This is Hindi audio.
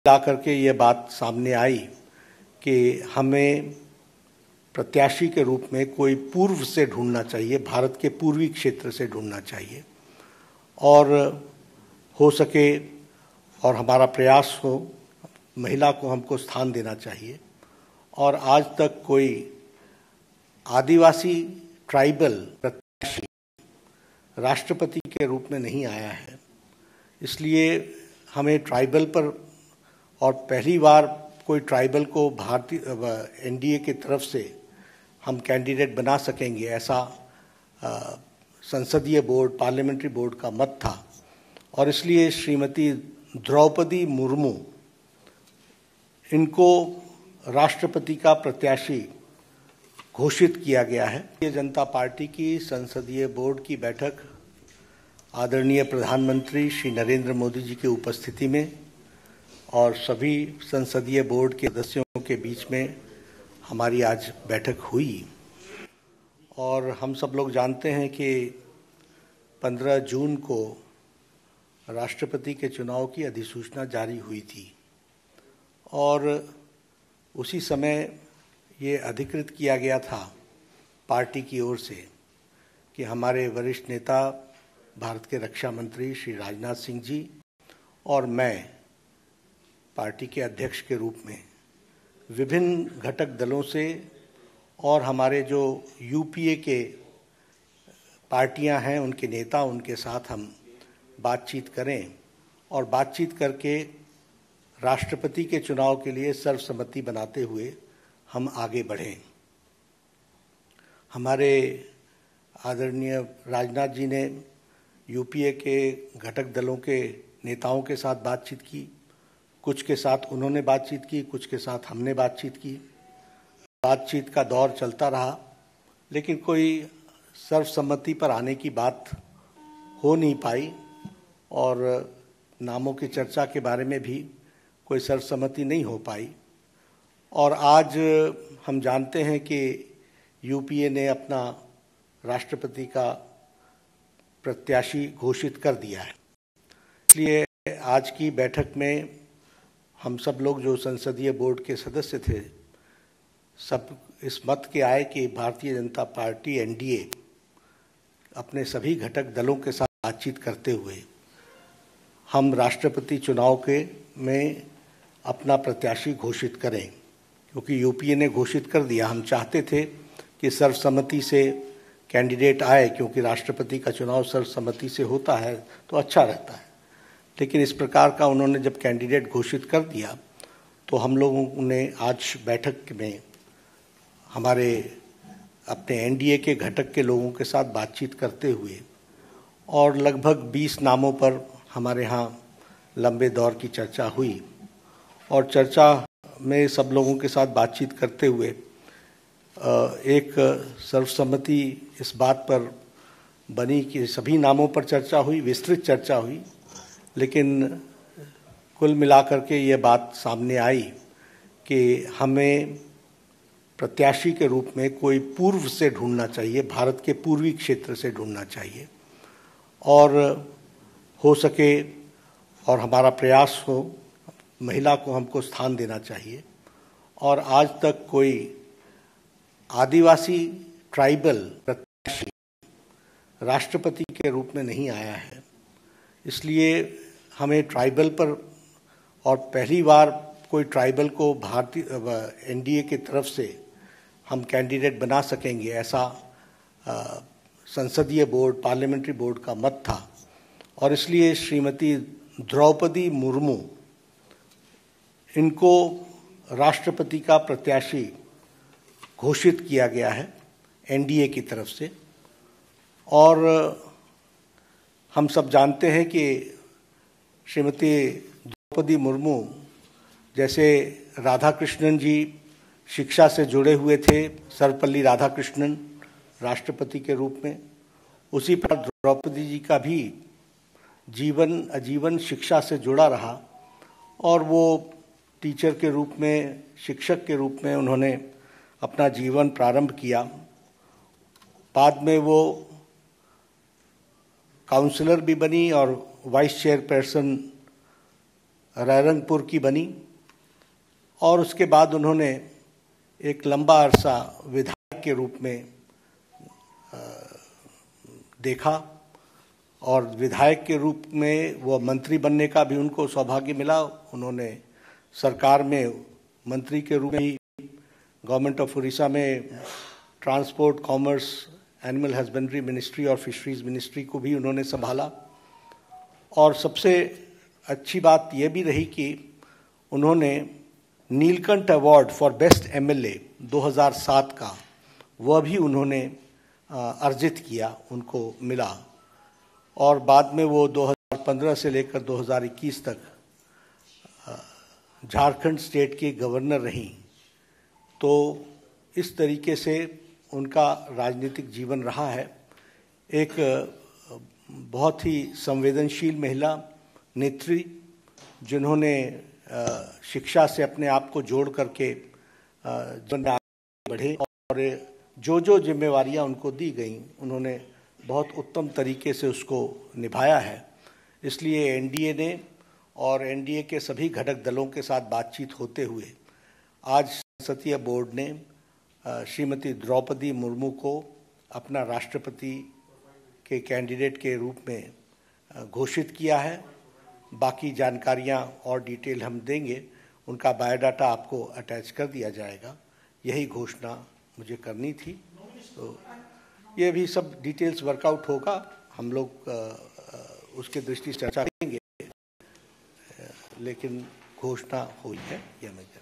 ला करके ये बात सामने आई कि हमें प्रत्याशी के रूप में कोई पूर्व से ढूंढना चाहिए, भारत के पूर्वी क्षेत्र से ढूंढना चाहिए और हो सके और हमारा प्रयास हो महिला को हमको स्थान देना चाहिए। और आज तक कोई आदिवासी ट्राइबल प्रत्याशी राष्ट्रपति के रूप में नहीं आया है, इसलिए हमें ट्राइबल पर और पहली बार कोई ट्राइबल को भारतीय एनडीए की तरफ से हम कैंडिडेट बना सकेंगे, ऐसा संसदीय बोर्ड, पार्लियामेंट्री बोर्ड का मत था। और इसलिए श्रीमती द्रौपदी मुर्मू, इनको राष्ट्रपति का प्रत्याशी घोषित किया गया है। भारतीय जनता पार्टी की संसदीय बोर्ड की बैठक आदरणीय प्रधानमंत्री श्री नरेंद्र मोदी जी की उपस्थिति में और सभी संसदीय बोर्ड के सदस्यों के बीच में हमारी आज बैठक हुई। और हम सब लोग जानते हैं कि 15 जून को राष्ट्रपति के चुनाव की अधिसूचना जारी हुई थी और उसी समय ये अधिकृत किया गया था पार्टी की ओर से कि हमारे वरिष्ठ नेता भारत के रक्षा मंत्री श्री राजनाथ सिंह जी और मैं पार्टी के अध्यक्ष के रूप में विभिन्न घटक दलों से और हमारे जो यूपीए के पार्टियां हैं उनके नेता, उनके साथ हम बातचीत करें और बातचीत करके राष्ट्रपति के चुनाव के लिए सर्वसम्मति बनाते हुए हम आगे बढ़ें। हमारे आदरणीय राजनाथ जी ने यूपीए के घटक दलों के नेताओं के साथ बातचीत की, कुछ के साथ उन्होंने बातचीत की, कुछ के साथ हमने बातचीत की। बातचीत का दौर चलता रहा, लेकिन कोई सर्वसम्मति पर आने की बात हो नहीं पाई और नामों की चर्चा के बारे में भी कोई सर्वसम्मति नहीं हो पाई। और आज हम जानते हैं कि यूपीए ने अपना राष्ट्रपति का प्रत्याशी घोषित कर दिया है। इसलिए आज की बैठक में हम सब लोग जो संसदीय बोर्ड के सदस्य थे, सब इस मत के आए कि भारतीय जनता पार्टी एनडीए अपने सभी घटक दलों के साथ बातचीत करते हुए हम राष्ट्रपति चुनाव के में अपना प्रत्याशी घोषित करें, क्योंकि यूपीए ने घोषित कर दिया। हम चाहते थे कि सर्वसम्मति से कैंडिडेट आए, क्योंकि राष्ट्रपति का चुनाव सर्वसम्मति से होता है तो अच्छा रहता है, लेकिन इस प्रकार का उन्होंने जब कैंडिडेट घोषित कर दिया तो हम लोगों ने आज बैठक में हमारे अपने एनडीए के घटक के लोगों के साथ बातचीत करते हुए और लगभग 20 नामों पर हमारे यहाँ लंबे दौर की चर्चा हुई और चर्चा में सब लोगों के साथ बातचीत करते हुए एक सर्वसम्मति इस बात पर बनी कि सभी नामों पर चर्चा हुई, विस्तृत चर्चा हुई, लेकिन कुल मिलाकर के ये बात सामने आई कि हमें प्रत्याशी के रूप में कोई पूर्व से ढूंढना चाहिए, भारत के पूर्वी क्षेत्र से ढूंढना चाहिए और हो सके और हमारा प्रयास हो महिला को हमको स्थान देना चाहिए। और आज तक कोई आदिवासी ट्राइबल प्रत्याशी राष्ट्रपति के रूप में नहीं आया है, इसलिए हमें ट्राइबल पर और पहली बार कोई ट्राइबल को भारतीय एनडीए की तरफ से हम कैंडिडेट बना सकेंगे, ऐसा संसदीय बोर्ड, पार्लियामेंट्री बोर्ड का मत था। और इसलिए श्रीमती द्रौपदी मुर्मू, इनको राष्ट्रपति का प्रत्याशी घोषित किया गया है एनडीए की तरफ से। और हम सब जानते हैं कि श्रीमती द्रौपदी मुर्मू जैसे राधाकृष्णन जी शिक्षा से जुड़े हुए थे, सर्वपल्ली राधाकृष्णन राष्ट्रपति के रूप में, उसी पर द्रौपदी जी का भी जीवन आजीवन शिक्षा से जुड़ा रहा और वो टीचर के रूप में, शिक्षक के रूप में उन्होंने अपना जीवन प्रारंभ किया। बाद में वो काउंसलर भी बनी और वाइस चेयरपर्सन रायरंगपुर की बनी और उसके बाद उन्होंने एक लंबा अरसा विधायक के रूप में देखा और विधायक के रूप में वो मंत्री बनने का भी उनको सौभाग्य मिला। उन्होंने सरकार में मंत्री के रूप में ही गवर्नमेंट ऑफ उड़ीसा में transport, commerce, animal husbandry ministry और फिशरीज मिनिस्ट्री को भी उन्होंने संभाला। और सबसे अच्छी बात यह भी रही कि उन्होंने Neelkanth award for best MLA 2007 का वह भी उन्होंने अर्जित किया, उनको मिला। और बाद में वो 2015 से लेकर 2021 तक झारखंड स्टेट की गवर्नर रहीं। तो इस तरीके से उनका राजनीतिक जीवन रहा है। एक बहुत ही संवेदनशील महिला नेत्री जिन्होंने शिक्षा से अपने आप को जोड़ करके जीवन में आगे बढ़े और जो जिम्मेवारियां उनको दी गई उन्होंने बहुत उत्तम तरीके से उसको निभाया है। इसलिए एनडीए ने और एनडीए के सभी घटक दलों के साथ बातचीत होते हुए आज संसदीय बोर्ड ने श्रीमती द्रौपदी मुर्मू को अपना राष्ट्रपति के कैंडिडेट के रूप में घोषित किया है। बाकी जानकारियां और डिटेल हम देंगे, उनका बायोडाटा आपको अटैच कर दिया जाएगा। यही घोषणा मुझे करनी थी। तो ये भी सब डिटेल्स वर्कआउट होगा, हम लोग उसके दृष्टि से चर्चा करेंगे, लेकिन घोषणा हुई है यह मैं